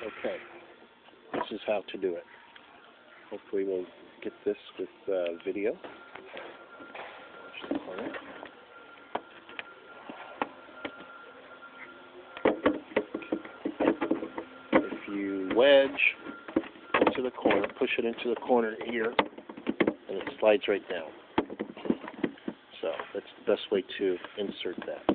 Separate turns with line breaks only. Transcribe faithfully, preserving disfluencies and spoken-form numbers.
Okay, this is how to do it. Hopefully we'll get this with uh, video. Watch the corner. If you wedge into the corner, push it into the corner here, and it slides right down. So that's the best way to insert that.